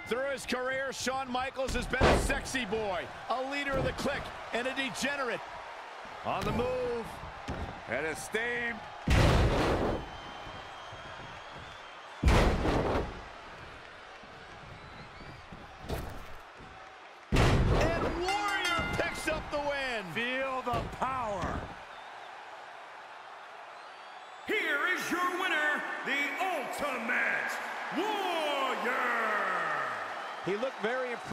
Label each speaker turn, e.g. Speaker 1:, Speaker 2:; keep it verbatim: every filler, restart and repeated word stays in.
Speaker 1: Through his career, Shawn Michaels has been a sexy boy, a leader of the clique, and a degenerate. On the move. And a steam. And Warrior picks up the win.
Speaker 2: Feel the power.
Speaker 3: Here is your winner, the Ultimate Warrior.
Speaker 1: He looked very impressed.